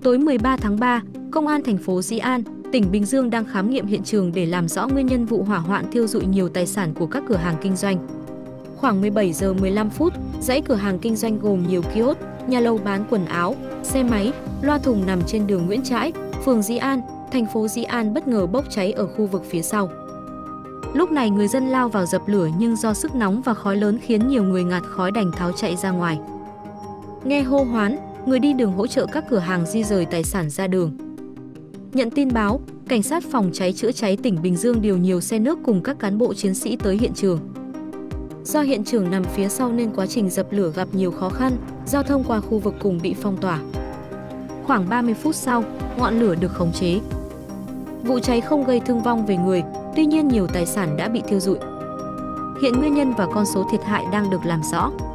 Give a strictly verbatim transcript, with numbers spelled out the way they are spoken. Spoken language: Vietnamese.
Tối mười ba tháng ba, Công an thành phố Dĩ An, tỉnh Bình Dương đang khám nghiệm hiện trường để làm rõ nguyên nhân vụ hỏa hoạn thiêu rụi nhiều tài sản của các cửa hàng kinh doanh. Khoảng mười bảy giờ mười lăm phút, dãy cửa hàng kinh doanh gồm nhiều kiosk, nhà lầu bán quần áo, xe máy, loa thùng nằm trên đường Nguyễn Trãi, phường Dĩ An, thành phố Dĩ An bất ngờ bốc cháy ở khu vực phía sau. Lúc này người dân lao vào dập lửa nhưng do sức nóng và khói lớn khiến nhiều người ngạt khói đành tháo chạy ra ngoài. Nghe hô hoán, người đi đường hỗ trợ các cửa hàng di rời tài sản ra đường. Nhận tin báo, Cảnh sát phòng cháy chữa cháy tỉnh Bình Dương điều nhiều xe nước cùng các cán bộ chiến sĩ tới hiện trường. Do hiện trường nằm phía sau nên quá trình dập lửa gặp nhiều khó khăn, giao thông qua khu vực cùng bị phong tỏa. Khoảng ba mươi phút sau, ngọn lửa được khống chế. Vụ cháy không gây thương vong về người, tuy nhiên nhiều tài sản đã bị thiêu rụi. Hiện nguyên nhân và con số thiệt hại đang được làm rõ.